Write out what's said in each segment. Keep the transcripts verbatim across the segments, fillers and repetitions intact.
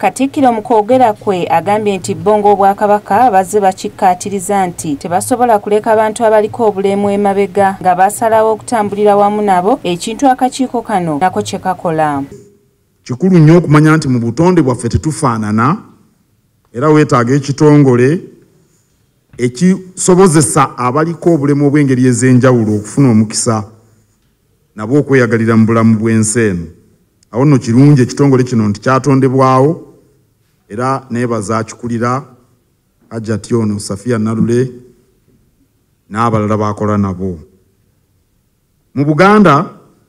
Katikkiro mu kwogera kwe agambye nti bongo Obwakabaka bazze bakikkaatiriza nti tebasobola kuleka abantu abaliko obulemu emabega nga basalawo okutambulira wamu nabo ekintu akakiiko kano nako kye kakola. Kikulu nnyo okumanya nti mu butonde bwaffe tetufaanana era weetaaga ekitongole ekisobozesa abaliko obulemu obw'engeri ez'enjawulo okufuna omukisa nabo okweyagalira mu bulamu bw'ensi eno. Awo nno kirungi ekitongole kino nti kyatondebwawo era neebaza akikulira Hajjati ono Safia Nalule n'abalala bakola nabo. Mu Buganda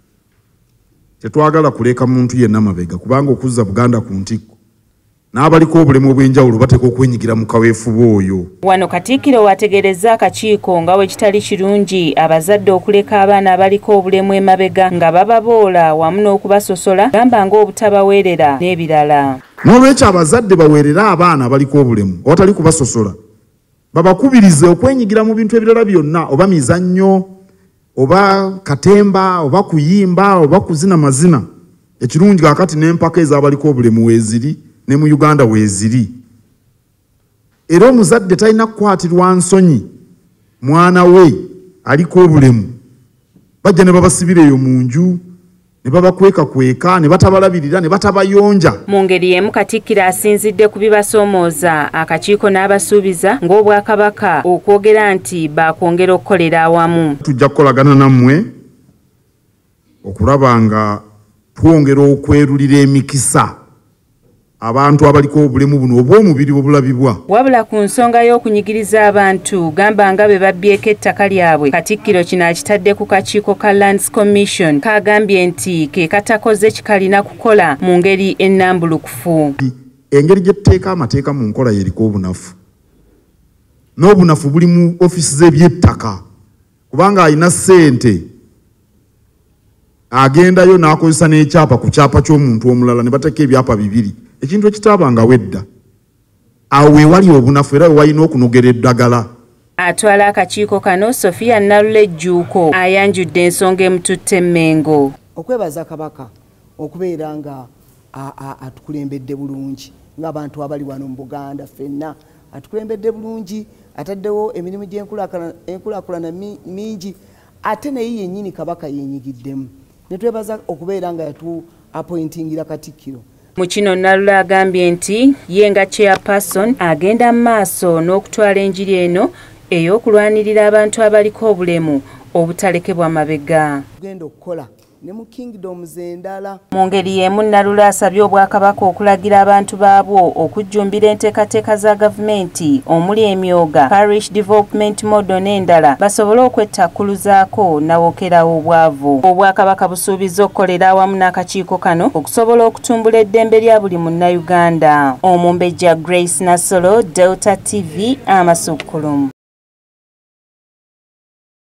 tetwagala kuleka muntu yenna mabega kubanga okuzza Buganda ku ntikko n'abaliko obulemu obw'enjawulo bateeka okwenyigira mu kaweefuba oyo. Wano Katikkiro wategereza akakiiko nga we kitali kirungi abazadde okuleka abaana abaliko obulemu emabega nga bababoola wamu n'okubasosola gamba ng'obutabaweerera n'ebirala. N'olwekyo abazadde baweerera abaana abaliko obulemu awatali kubasosola babakubirize okwenyigira mu bintu ebirala byonna, oba mizannyo oba katemba oba kuyimba oba kuzina mazina. Ekirungi kakati n'empaka ez'abaliko obulemu weeziri ne mu Uganda weeziri. Era omuzadde talina kukwatirwa nsonyi mwana we aliko obulemu bajja ne babasibira eyo mu nju ne babakweka-kweka ne batabalabirira ne batabayonja. Mu ngeri emu Katikkiro asinzidde ku bibasoomooza akakiiko n'abasuubiza ng'Obwakabaka okwogera nti baakwongera okukolera awamu. Tujja kukolagana nammwe okulaba nga twongera okwerulira emikisa abantu abaliko obulemu buno obw'omubiri obulabibwa. Wabula ku nsonga y'okunyigiriza abantu gamba nga be babbyeko ettaka lyabwe Katikkiro kino akitadde ku kakiiko ka Lands Commission kagambye nti ke katakoze kikalina kukola mu ngeri ennambulukufu. Engeri gye tuteeka amateeka mu nkola yeriko obunafu. N'obunafu buli mu ofisi z'eby'ettaka kubanga alina ssente agendayo n'akozesa n'ekyapa ku kyapa ky'omuntu omulala ne bateeka ebyapa bibiri. Ekintu ekitaabanga wedda awo wewali obunafu era wewalina okunogera eddagala. Atwala akakiiko kano Sofia Nalule Jjuuko ayanjudde ensonga emututte Mmengo. Okwebaza Kabaka okubeera nga atukulembedde bulungi ng'abantu abali wano mu Buganda ffenna atukulembedde bulungi ataddewo emirimu gy'enkulaakulana mingi ate naye yennyini Kabaka yenyigiddemu. Ne twebaza okubeera nga yatu appointingira Katikkiro. Mu kino Nalule agambye nti ye nga chairperson agenda mu maaso n'okutwala enjiri eno ey'okulwanirira abantu abaliko obulemu obutalekebwa mabega. Tugenda okukola ne mu kingdoms endala. Mu ngeri y'emu Nalule asabye Obwakabaka okulagira abantu baabwo okujjumbira enteekateeka za gavumenti omuli emyoga, parish development model n'endala basobole okwettakkuluzaako nawokerawo obwavu. Obwakabaka busuubiza okukolera awamu n'akakiiko kano okusobola okutumbula eddembe lya buli munnayuganda. Omumbejja Grace Nasolo, Delta T V, Amasukkulumu.